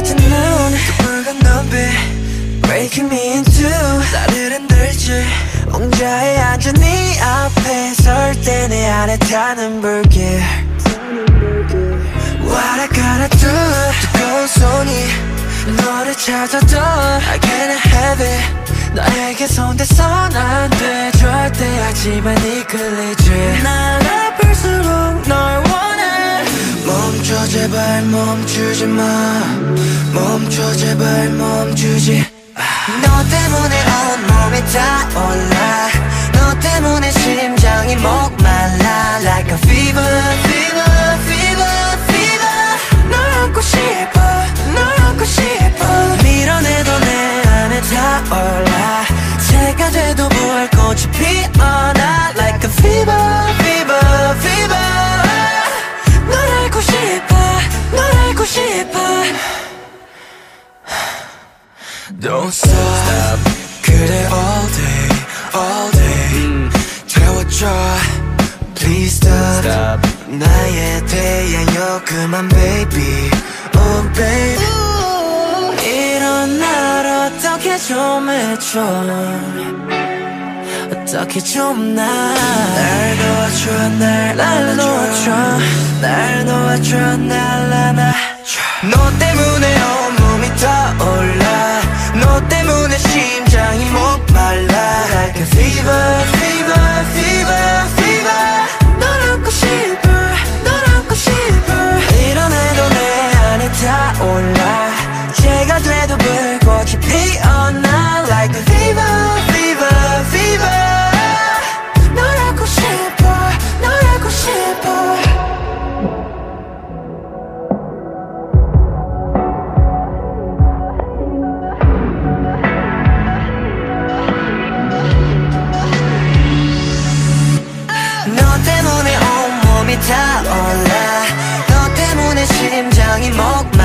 같은 눈 그 붉은 눈빛 Breaking me in two 나를 흔들지 옹자에 앉은 네 앞에 설 때 내 안에 타는 불길 What I gotta do 뜨거운 손이 너를 찾아도 I can't have it 너에게 손대선 안 돼 절대 하지만 이끌리지 날 아플수록 널 원해 멈춰 제발 멈추지 마 멈춰 제발 멈추지 너 때문에 온몸이 타올라 너 때문에 심장이 목말라 Like a fever, fever, fever, fever 널 안고 싶어 널 안고 싶어 밀어내도 내 안에 타올라 새가 돼도 불꽃이 피어나 Like a fever, fever, fever 널 알고 싶어 널 알고 싶어 Don't stop 그래 all day all day 태워줘 Please stop 나에 대한 요금만 baby oh baby 이런 날 어떻게 좀 해줘 어떻게 좀 날 놓아줘 날 놓아줘 날 놓아줘 날 안아줘 너 때문에 온몸이 타올라 너 때문에 심장이 목말라 Like a fever, fever, fever, fever 널 안고 싶어 널 안고 싶어 밀어내도 내 안에 타올라 새가 돼도 불꽃이 피어나 Like a fever, fever, fever 널 안고 싶어 널 안고 싶어 너 때문에 온몸이 타올라 너 때문에 심장이 목말라